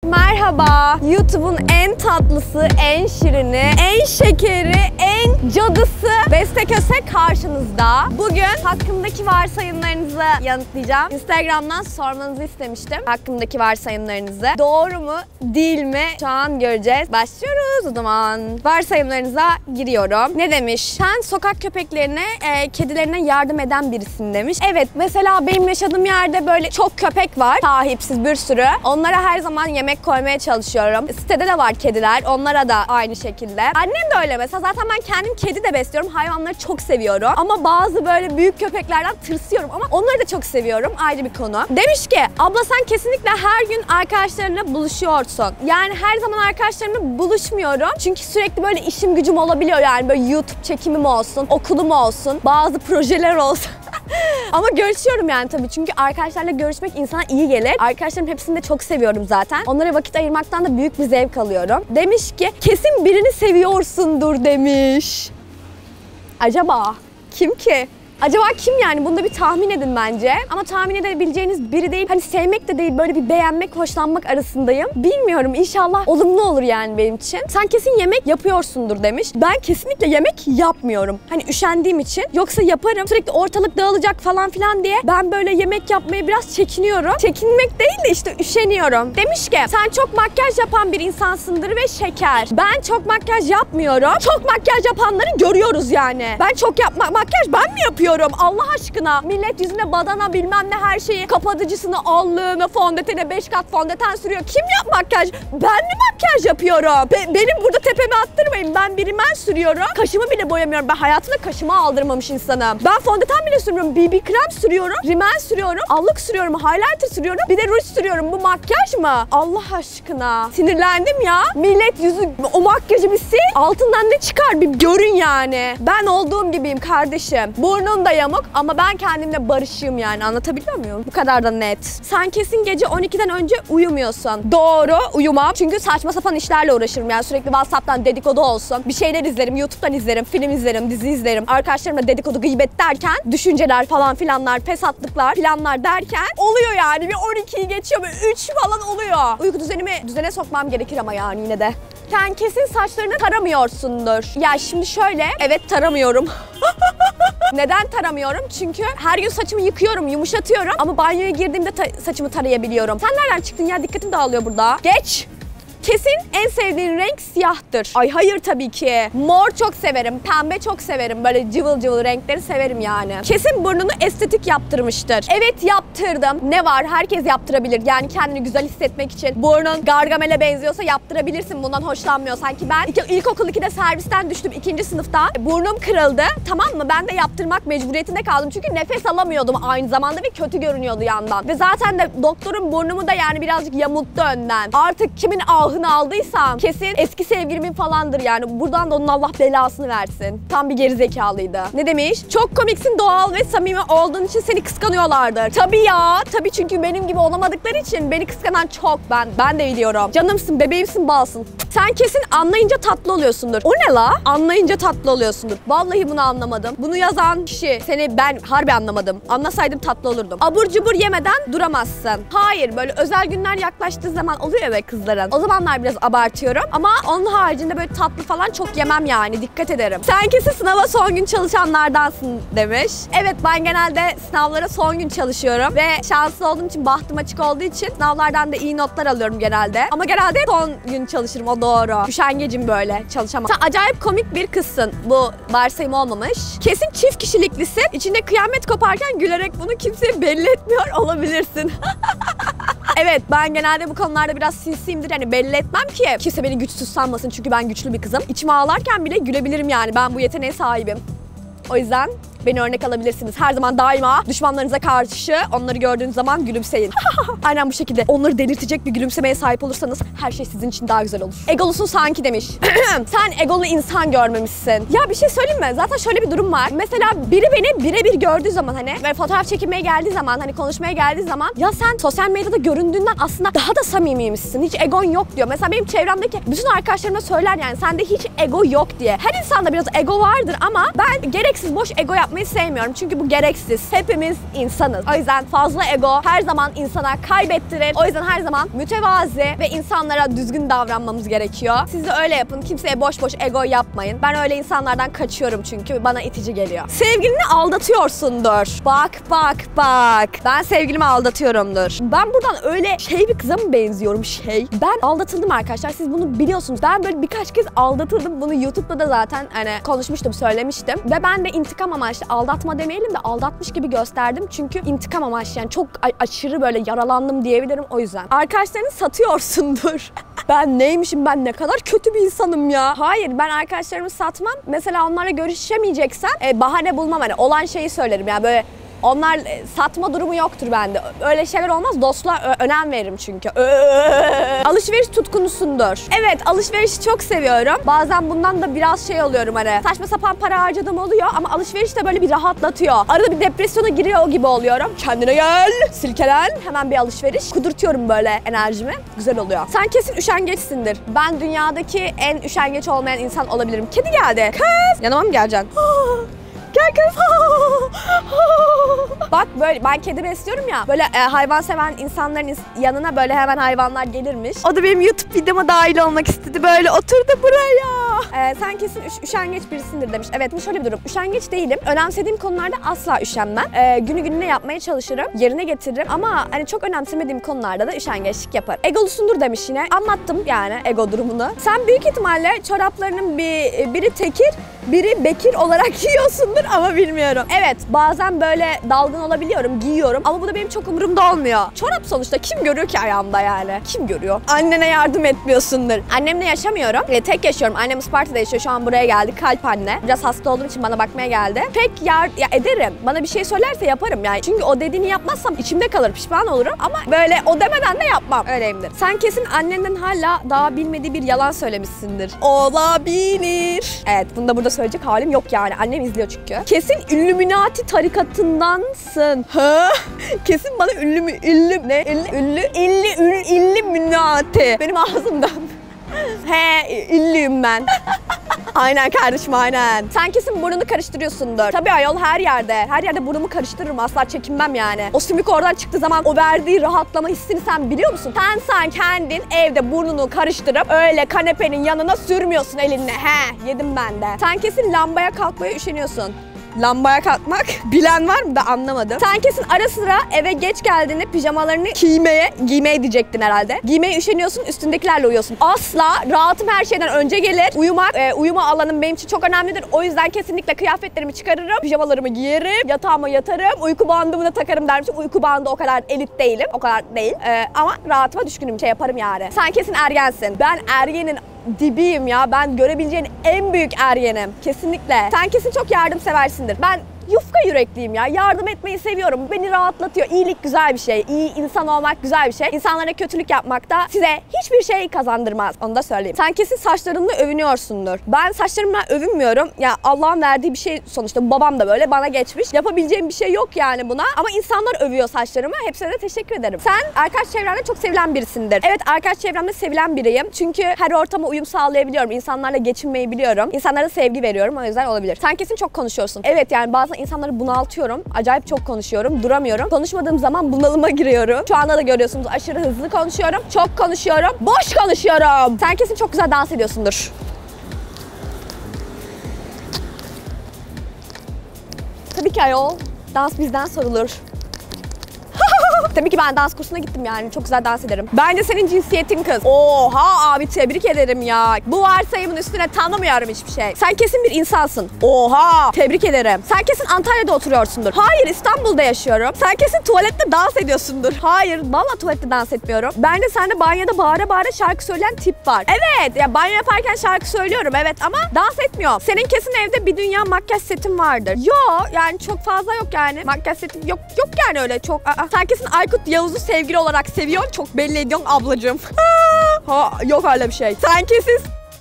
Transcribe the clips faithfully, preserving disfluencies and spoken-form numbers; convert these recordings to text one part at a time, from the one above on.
Merhaba. YouTube'un en tatlısı, en şirini, en şekeri, en cadısı Beste Köse karşınızda. Bugün hakkımdaki varsayımlarınızı yanıtlayacağım. Instagram'dan sormanızı istemiştim. Hakkımdaki varsayımlarınızı. Doğru mu, değil mi? Şu an göreceğiz. Başlıyoruz o zaman. Varsayımlarınıza giriyorum. Ne demiş? Sen sokak köpeklerine, e, kedilerine yardım eden birisin demiş. Evet, mesela benim yaşadığım yerde böyle çok köpek var. Sahipsiz bir sürü. Onlara her zaman yemek koymaya çalışıyorum. Sitede de var kediler. Onlara da aynı şekilde. Annem de öyle mesela. Zaten ben kendim kedi de besliyorum. Hayvanları çok seviyorum. Ama bazı böyle büyük köpeklerden tırsıyorum. Ama onları da çok seviyorum. Ayrı bir konu. Demiş ki, abla sen kesinlikle her gün arkadaşlarınla buluşuyorsun. Yani her zaman arkadaşlarımla buluşmuyorum. Çünkü sürekli böyle işim gücüm olabiliyor. Yani böyle YouTube çekimim olsun, okulum olsun, bazı projeler olsun. Ama görüşüyorum yani tabii. Çünkü arkadaşlarla görüşmek insana iyi gelir. Arkadaşlarım hepsini de çok seviyorum zaten. Onlara vakit ayırmaktan da büyük bir zevk alıyorum. Demiş ki, kesin birini seviyorsundur demiş. Acaba kim ki? Acaba kim yani? Bunu da bir tahmin edin bence. Ama tahmin edebileceğiniz biri değil. Hani sevmek de değil, böyle bir beğenmek, hoşlanmak arasındayım. Bilmiyorum, inşallah olumlu olur yani benim için. Sen kesin yemek yapıyorsundur demiş. Ben kesinlikle yemek yapmıyorum. Hani üşendiğim için. Yoksa yaparım. Sürekli ortalık dağılacak falan filan diye. Ben böyle yemek yapmaya biraz çekiniyorum. Çekinmek değil de işte üşeniyorum. Demiş ki, sen çok makyaj yapan bir insansındır ve şeker. Ben çok makyaj yapmıyorum. Çok makyaj yapanları görüyoruz yani. Ben çok yapma makyaj ben mi yapıyorum? Allah aşkına. Millet yüzüne badana bilmem ne her şeyi, kapatıcısını, allığını, fondötene beş kat fondöten sürüyor. Kim yap makyaj? Ben mi makyaj yapıyorum? Be benim burada tepemi attırmayın. Ben bir rimel sürüyorum. Kaşımı bile boyamıyorum. Ben hayatımda kaşımı aldırmamış insanım. Ben fondöten bile sürmüyorum. B B krem sürüyorum. Rimel sürüyorum. Allık sürüyorum. Highlighter sürüyorum. Bir de ruj sürüyorum. Bu makyaj mı? Allah aşkına. Sinirlendim ya. Millet yüzü o makyajı bir sil. Altından ne çıkar bir görün yani. Ben olduğum gibiyim kardeşim. Burnum da yamuk ama ben kendimle barışığım yani, anlatabiliyor muyum? Bu kadar da net. Sen kesin gece on ikiden önce uyumuyorsun. Doğru, uyumam. Çünkü saçma sapan işlerle uğraşırım yani, sürekli WhatsApp'tan dedikodu olsun. Bir şeyler izlerim, YouTube'dan izlerim, film izlerim, dizi izlerim. Arkadaşlarımla dedikodu, gıybet derken düşünceler falan filanlar, fesatlıklar filanlar derken oluyor yani. Bir on ikiyi geçiyor, bir üç falan oluyor. Uyku düzenimi düzene sokmam gerekir ama yani yine de. Sen kesin saçlarını taramıyorsundur. Ya şimdi şöyle, evet taramıyorum. Neden taramıyorum? Çünkü her gün saçımı yıkıyorum, yumuşatıyorum ama banyoya girdiğimde ta saçımı tarayabiliyorum. Sen nereden çıktın ya? Dikkatim dağılıyor burada. Geç! Kesin en sevdiğin renk siyahtır. Ay hayır tabii ki. Mor çok severim, pembe çok severim. Böyle cıvıl cıvıl renkleri severim yani. Kesin burnunu estetik yaptırmıştır. Evet yaptırdım. Ne var? Herkes yaptırabilir. Yani kendini güzel hissetmek için. Burnun Gargamel'e benziyorsa yaptırabilirsin. Bundan hoşlanmıyorsan ki ben iki, ilkokul ikide servisten düştüm ikinci sınıfta. Burnum kırıldı. Tamam mı? Ben de yaptırmak mecburiyetinde kaldım. Çünkü nefes alamıyordum aynı zamanda ve kötü görünüyordu yandan. Ve zaten de doktorum burnumu da yani birazcık yamulttu önden. Artık kimin ahı aldıysam kesin eski sevgilimin falandır yani. Buradan da onun Allah belasını versin. Tam bir gerizekalıydı. Ne demiş? Çok komiksin, doğal ve samimi olduğun için seni kıskanıyorlardır. Tabii ya. Tabii çünkü benim gibi olamadıkları için beni kıskanan çok ben. Ben de biliyorum. Canımsın, bebeğimsin, balsın. Sen kesin anlayınca tatlı oluyorsundur. O ne la? Anlayınca tatlı oluyorsundur. Vallahi bunu anlamadım. Bunu yazan kişi seni ben harbi anlamadım. Anlasaydım tatlı olurdum. Abur cubur yemeden duramazsın. Hayır, böyle özel günler yaklaştığı zaman oluyor ya be kızların. O zaman biraz abartıyorum ama onun haricinde böyle tatlı falan çok yemem yani, dikkat ederim. Sen kesin sınava son gün çalışanlardansın demiş. Evet, ben genelde sınavlara son gün çalışıyorum ve şanslı olduğum için, bahtım açık olduğu için sınavlardan da iyi notlar alıyorum genelde. Ama genelde son gün çalışırım, o doğru. Üşengecim böyle, çalışamam. Sen acayip komik bir kızsın. Bu varsayım olmamış. Kesin çift kişiliklisi. İçinde kıyamet koparken gülerek bunu kimseye belli etmiyor olabilirsin. Evet, ben genelde bu konularda biraz sinsiyimdir. Yani belli etmem ki kimse beni güçsüz sanmasın çünkü ben güçlü bir kızım. İçime ağlarken bile gülebilirim yani. Ben bu yeteneğe sahibim. O yüzden beni örnek alabilirsiniz. Her zaman daima düşmanlarınıza karşı onları gördüğünüz zaman gülümseyin. Aynen bu şekilde. Onları delirtecek bir gülümsemeye sahip olursanız her şey sizin için daha güzel olur. Egolusun sanki demiş. Sen egolu insan görmemişsin. Ya bir şey söyleyeyim mi? Zaten şöyle bir durum var. Mesela biri beni birebir gördüğü zaman, hani ve fotoğraf çekilmeye geldiği zaman, hani konuşmaya geldiği zaman, ya sen sosyal medyada göründüğünden aslında daha da samimiymişsin. Hiç egon yok diyor. Mesela benim çevremdeki bütün arkadaşlarıma söyler yani, sende hiç ego yok diye. Her insanda biraz ego vardır ama ben gereksiz boş ego yapmayı yapmayı sevmiyorum. Çünkü bu gereksiz. Hepimiz insanız. O yüzden fazla ego her zaman insana kaybettirir. O yüzden her zaman mütevazi ve insanlara düzgün davranmamız gerekiyor. Siz de öyle yapın. Kimseye boş boş ego yapmayın. Ben öyle insanlardan kaçıyorum çünkü bana itici geliyor. Sevgilini aldatıyorsundur. Bak bak bak. Ben sevgilimi aldatıyorumdur. Ben buradan öyle şey bir kıza mı benziyorum şey? Ben aldatıldım arkadaşlar. Siz bunu biliyorsunuz. Ben böyle birkaç kez aldatıldım. Bunu YouTube'da da zaten hani konuşmuştum, söylemiştim. Ve ben de intikam amaçlı, aldatma demeyelim de aldatmış gibi gösterdim. Çünkü intikam amaçlı, yani çok aşırı böyle yaralandım diyebilirim o yüzden. Arkadaşlarını satıyorsundur. Ben neymişim, ben ne kadar kötü bir insanım ya. Hayır, ben arkadaşlarımı satmam. Mesela onlarla görüşemeyeceksem e, bahane bulmam. Hani olan şeyi söylerim yani, böyle onlar satma durumu yoktur bende. Öyle şeyler olmaz. Dostluğa önem veririm çünkü. Alışveriş tutkunusundur. Evet, alışverişi çok seviyorum. Bazen bundan da biraz şey oluyorum hani. Saçma sapan para harcadığım oluyor ama alışveriş de böyle bir rahatlatıyor. Arada bir depresyona giriyor gibi oluyorum. Kendine gel, silkelen. Hemen bir alışveriş. Kudurtuyorum böyle enerjimi. Güzel oluyor. Sen kesin üşengeçsindir. Ben dünyadaki en üşengeç olmayan insan olabilirim. Kedi geldi. Kız! Yanıma mı geleceksin? Gel kız. Bak böyle ben kedi besliyorum ya. Böyle e, hayvan seven insanların yanına böyle hemen hayvanlar gelirmiş. O da benim YouTube videoma dahil olmak istedi. Böyle oturdu buraya. E, sen kesin üş, üşengeç birisindir demiş. Evet, bu şöyle bir durum. Üşengeç değilim. Önemsediğim konularda asla üşenmem. E, günü gününe yapmaya çalışırım. Yerine getiririm. Ama hani çok önemsemediğim konularda da üşengeçlik yaparım. Egolusundur demiş yine. Anlattım yani ego durumunu. Sen büyük ihtimalle çoraplarının bir, biri tekir, biri bekir olarak yiyorsundur ama bilmiyorum. Evet, bazen böyle dalgın olabiliyorum, giyiyorum ama bu da benim çok umurumda olmuyor. Çorap sonuçta kim görüyor ki ayağımda yani? Kim görüyor? Annene yardım etmiyorsundur. Annemle yaşamıyorum. E, tek yaşıyorum. Annem Isparta'da yaşıyor. Şu an buraya geldi. Kalp anne. Biraz hasta olduğum için bana bakmaya geldi. Pek yar ya ederim. Bana bir şey söylerse yaparım yani. Çünkü o dediğini yapmazsam içimde kalır. Pişman olurum ama böyle o demeden de yapmam. Öyleyimdir. Sen kesin annenden hala daha bilmediği bir yalan söylemişsindir. Olabilir. Evet, bunu da burada söyleyecek halim yok yani. Annem izliyor çünkü. Kesin Illuminati tarikatındansın. Ha? Kesin bana ünlü mü? Ünlü ne? Ünlü, ünlü, ünlü, ünlü, Illuminati. Benim ağzımdan. He, ünlüyüm ben. Aynen kardeşim, aynen. Sen kesin burnunu karıştırıyorsundur. Tabii ayol, her yerde. Her yerde burnumu karıştırırım. Asla çekinmem yani. O sümük oradan çıktığı zaman o verdiği rahatlama hissini sen biliyor musun? Sen sen kendin evde burnunu karıştırıp öyle kanepenin yanına sürmüyorsun elinle. He, yedim ben de. Sen kesin lambaya kalkmaya üşeniyorsun. Lambaya kalkmak bilen var mı da anlamadım. Sen kesin ara sıra eve geç geldiğinde pijamalarını giymeye, giymeye diyecektin herhalde. Giymeye üşeniyorsun, üstündekilerle uyuyorsun. Asla, rahatım her şeyden önce gelir. Uyumak, e, uyuma alanım benim için çok önemlidir. O yüzden kesinlikle kıyafetlerimi çıkarırım, pijamalarımı giyerim, yatağıma yatarım, uyku bandımı da takarım dermişim. Uyku bandı o kadar elit değilim, o kadar değil. E, ama rahatıma düşkünüm, şey yaparım yani. Sen kesin ergensin. Ben ergenin dibiyim ya. Ben görebileceğin en büyük ergenim. Kesinlikle. Sen kesin çok yardımseversindir. Ben yufka yürekliyim ya. Yardım etmeyi seviyorum. Beni rahatlatıyor. İyilik güzel bir şey. İyi insan olmak güzel bir şey. İnsanlara kötülük yapmak da size hiçbir şey kazandırmaz. Onu da söyleyeyim. Sen kesin saçlarınla övünüyorsundur. Ben saçlarımla övünmüyorum. Ya Allah'ın verdiği bir şey sonuçta. Babam da böyle bana geçmiş. Yapabileceğim bir şey yok yani buna. Ama insanlar övüyor saçlarımı. Hepsine de teşekkür ederim. Sen arkadaş çevrende çok sevilen birisindir. Evet, arkadaş çevremde sevilen biriyim. Çünkü her ortama uyum sağlayabiliyorum. İnsanlarla geçinmeyi biliyorum. İnsanlara sevgi veriyorum. O yüzden olabilir. Sen kesin çok konuşuyorsun. Evet, yani bazen insanları bunaltıyorum. Acayip çok konuşuyorum. Duramıyorum. Konuşmadığım zaman bunalıma giriyorum. Şu anda da görüyorsunuz, aşırı hızlı konuşuyorum. Çok konuşuyorum. Boş konuşuyorum. Sen kesin çok güzel dans ediyorsundur. Tabii ki ayol. Dans bizden sorulur. Tabii ki ben dans kursuna gittim yani. Çok güzel dans ederim. Bence senin cinsiyetin kız. Oha abi, tebrik ederim ya. Bu varsayımın üstüne tanımıyorum hiçbir şey. Sen kesin bir insansın. Oha, tebrik ederim. Sen kesin Antalya'da oturuyorsundur. Hayır, İstanbul'da yaşıyorum. Sen kesin tuvalette dans ediyorsundur. Hayır, vallahi tuvalette dans etmiyorum. Bence sende banyoda bağıra bağıra şarkı söyleyen tip var. Evet, ya banyo yaparken şarkı söylüyorum evet ama dans etmiyorum. Senin kesin evde bir dünya makyaj setin vardır. Yo, yani çok fazla yok yani. Makyaj setim yok yok yani öyle çok. Aa. Sen kesin Aykut Yavuz'u sevgili olarak seviyorsun. Çok belli ediyorsun ablacığım. Ha, yok öyle bir şey. Sen kesin...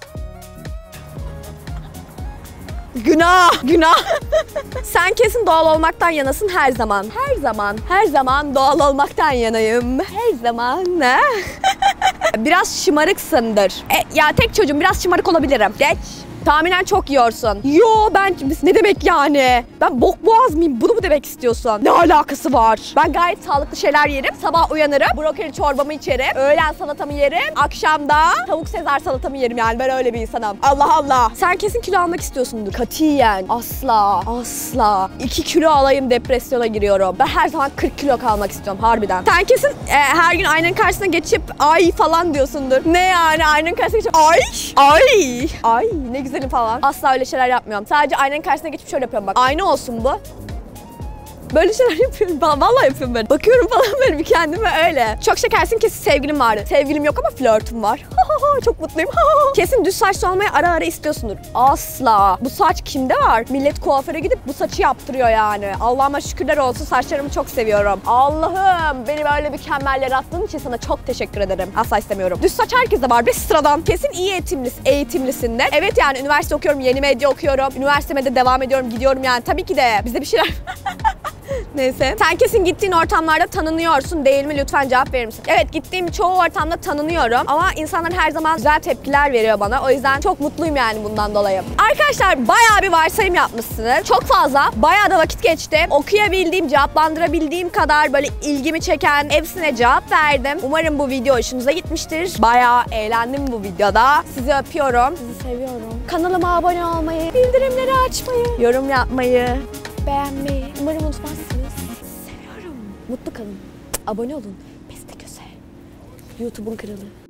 Günah, günah. Sen kesin doğal olmaktan yanasın her zaman. Her zaman, her zaman doğal olmaktan yanayım. Her zaman. Biraz şımarıksındır. E, ya tek çocuğum, biraz şımarık olabilirim. Geç. Tahminen çok yiyorsun. Yo ben ne demek yani? Ben bok boğaz mıyım? Bunu mu demek istiyorsun? Ne alakası var? Ben gayet sağlıklı şeyler yerim. Sabah uyanırım. Brokoli çorbamı içerim. Öğlen salatamı yerim. Akşamda tavuk sezar salatamı yerim yani. Ben öyle bir insanım. Allah Allah. Sen kesin kilo almak istiyorsundur. Katiyen. Asla. Asla. iki kilo alayım depresyona giriyorum. Ben her zaman kırk kilo kalmak istiyorum harbiden. Sen kesin e, her gün aynanın karşısına geçip ay falan diyorsundur. Ne yani aynanın karşısına geçip ay ay ay ne güzelim falan. Asla öyle şeyler yapmıyorum. Sadece aynanın karşısına geçip şöyle yapıyorum bak. Ayna olsun bu. Böyle şeyler yapıyorum. Ben vallahi yapıyorum ben. Bakıyorum falan böyle bir kendime öyle. Çok şekersin, kesin sevgilim vardı. Sevgilim yok ama flörtüm var. Çok mutluyum. Kesin düz saçlı olmayı ara ara istiyorsundur. Asla. Bu saç kimde var? Millet kuaföre gidip bu saçı yaptırıyor yani. Allah'ıma şükürler olsun, saçlarımı çok seviyorum. Allah'ım, beni böyle mükemmel yarattığın için sana çok teşekkür ederim. Asla istemiyorum. Düz saç herkeste var. Bir sıradan. Kesin iyi eğitimlis, eğitimlisindir. Evet yani üniversite okuyorum, yeni medya okuyorum. Üniversiteme de devam ediyorum, gidiyorum yani. Tabii ki de bizde bir şeyler... Neyse. Sen kesin gittiğin ortamlarda tanınıyorsun değil mi? Lütfen cevap verir misin? Evet, gittiğim çoğu ortamda tanınıyorum ama insanlar her zaman güzel tepkiler veriyor bana. O yüzden çok mutluyum yani bundan dolayı. Arkadaşlar bayağı bir varsayım yapmışsınız. Çok fazla. Bayağı da vakit geçti. Okuyabildiğim, cevaplandırabildiğim kadar böyle ilgimi çeken hepsine cevap verdim. Umarım bu video hoşunuza gitmiştir. Bayağı eğlendim bu videoda. Sizi öpüyorum. Sizi seviyorum. Kanalıma abone olmayı, bildirimleri açmayı, yorum yapmayı, beğenmeyi umarım unutmazsınız. Seviyorum. Mutlu kalın. Abone olun. Beste Köse. YouTube'un kralı.